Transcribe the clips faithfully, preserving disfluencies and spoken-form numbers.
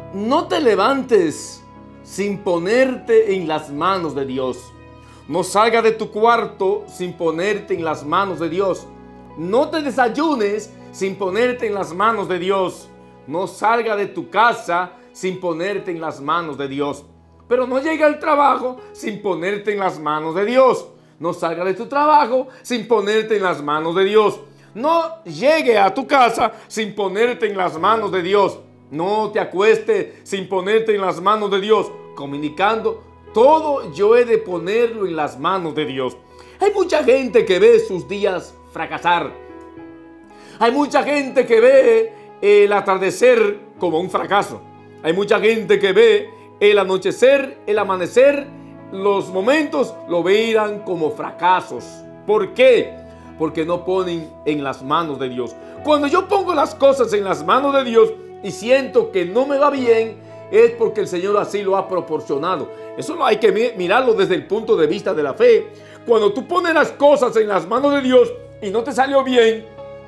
No te levantes sin ponerte en las manos de Dios. No salgas de tu cuarto sin ponerte en las manos de Dios. No te desayunes sin ponerte en las manos de Dios. No salgas de tu casa sin ponerte en las manos de Dios. Pero no llegue al trabajo sin ponerte en las manos de Dios. No salga de tu trabajo sin ponerte en las manos de Dios. No llegue a tu casa sin ponerte en las manos de Dios. No te acuestes sin ponerte en las manos de Dios. Comunicando, todo yo he de ponerlo en las manos de Dios. Hay mucha gente que ve sus días fracasar. Hay mucha gente que ve el atardecer como un fracaso. Hay mucha gente que ve el anochecer, el amanecer, los momentos lo verán como fracasos. ¿Por qué? Porque no ponen en las manos de Dios. Cuando yo pongo las cosas en las manos de Dios y siento que no me va bien, es porque el Señor así lo ha proporcionado. Eso hay que mirarlo desde el punto de vista de la fe. Cuando tú pones las cosas en las manos de Dios y no te salió bien,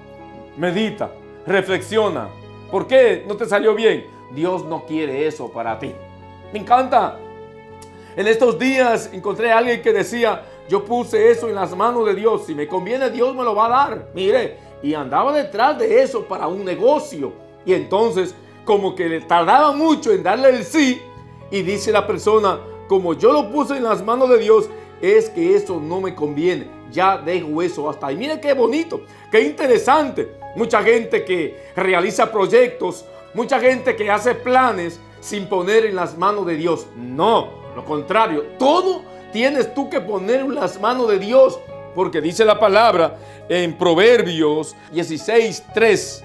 medita, reflexiona. ¿Por qué no te salió bien? Dios no quiere eso para ti. Me encanta. En estos días encontré a alguien que decía, yo puse eso en las manos de Dios. Si me conviene, Dios me lo va a dar. Mire, y andaba detrás de eso para un negocio. Y entonces, como que le tardaba mucho en darle el sí. Y dice la persona, como yo lo puse en las manos de Dios, es que eso no me conviene. Ya dejo eso hasta ahí. Mire qué bonito, qué interesante. Mucha gente que realiza proyectos, mucha gente que hace planes sin poner en las manos de Dios. No, lo contrario, todo tienes tú que poner en las manos de Dios. Porque dice la palabra en Proverbios dieciséis, tres.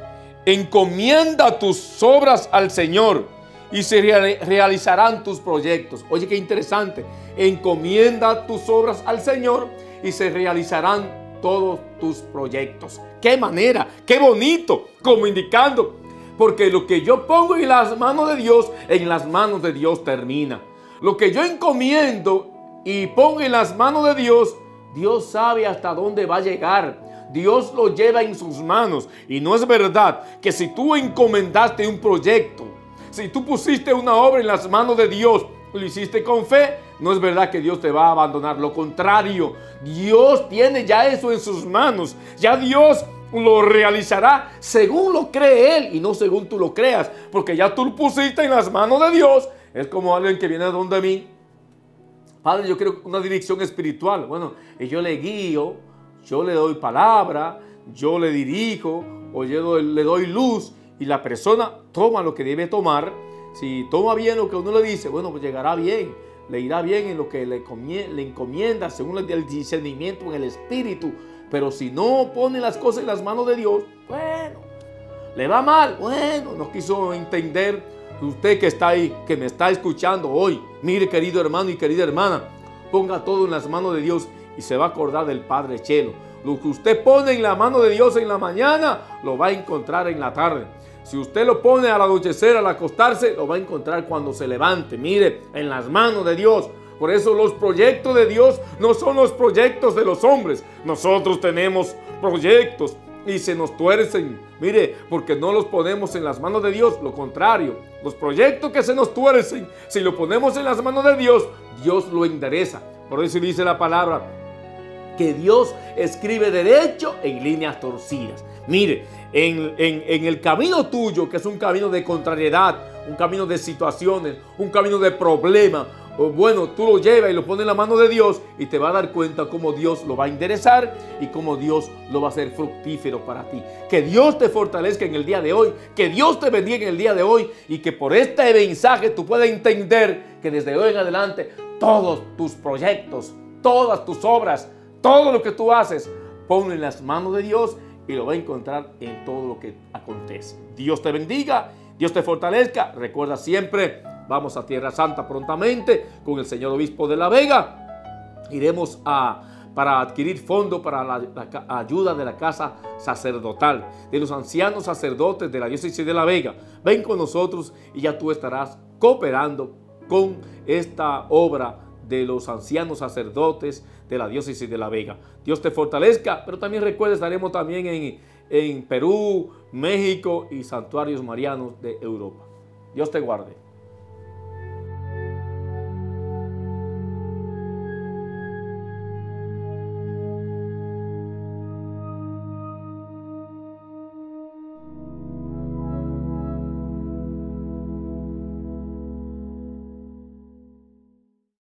Encomienda tus obras al Señor y se realizarán tus proyectos. Oye, qué interesante. Encomienda tus obras al Señor y se realizarán todos tus proyectos. ¡Qué manera! ¡Qué bonito! Como indicando, porque lo que yo pongo en las manos de Dios, en las manos de Dios termina. Lo que yo encomiendo y pongo en las manos de Dios, Dios sabe hasta dónde va a llegar. Dios lo lleva en sus manos. Y no es verdad que si tú encomendaste un proyecto, si tú pusiste una obra en las manos de Dios, lo hiciste con fe, no es verdad que Dios te va a abandonar. Lo contrario, Dios tiene ya eso en sus manos. Ya Dios lo realizará según lo cree Él y no según tú lo creas. Porque ya tú lo pusiste en las manos de Dios. Es como alguien que viene a donde mí. Padre, yo quiero una dirección espiritual. Bueno, y yo le guío, yo le doy palabra, yo le dirijo, o yo le doy luz, y la persona toma lo que debe tomar. Si toma bien lo que uno le dice, bueno, pues llegará bien, le irá bien en lo que le, le encomienda, según el discernimiento en el espíritu. Pero si no pone las cosas en las manos de Dios, bueno, le va mal. Bueno, no quiso entender. Usted que está ahí, que me está escuchando hoy, mire, querido hermano y querida hermana, ponga todo en las manos de Dios y se va a acordar del Padre Chelo. Lo que usted pone en la mano de Dios en la mañana, lo va a encontrar en la tarde. Si usted lo pone al anochecer, al acostarse, lo va a encontrar cuando se levante. Mire, en las manos de Dios. Por eso los proyectos de Dios no son los proyectos de los hombres. Nosotros tenemos proyectos y se nos tuercen. Mire, porque no los ponemos en las manos de Dios. Lo contrario, los proyectos que se nos tuercen, si lo ponemos en las manos de Dios, Dios lo endereza. Por eso dice la palabra que Dios escribe derecho en líneas torcidas. Mire, en, en, en el camino tuyo, que es un camino de contrariedad, un camino de situaciones, un camino de problemas, bueno, tú lo llevas y lo pones en la mano de Dios y te va a dar cuenta cómo Dios lo va a enderezar y cómo Dios lo va a hacer fructífero para ti. Que Dios te fortalezca en el día de hoy, que Dios te bendiga en el día de hoy y que por este mensaje tú puedas entender que desde hoy en adelante todos tus proyectos, todas tus obras, todo lo que tú haces, ponlo en las manos de Dios y lo va a encontrar en todo lo que acontece. Dios te bendiga, Dios te fortalezca. Recuerda siempre, vamos a Tierra Santa prontamente con el señor obispo de La Vega. Iremos a, para adquirir fondos para la, la ayuda de la casa sacerdotal, de los ancianos sacerdotes de la diócesis de La Vega. Ven con nosotros y ya tú estarás cooperando con esta obra de los ancianos sacerdotes de la diócesis de La Vega. Dios te fortalezca, pero también recuerda, estaremos también en, en Perú, México y santuarios marianos de Europa. Dios te guarde.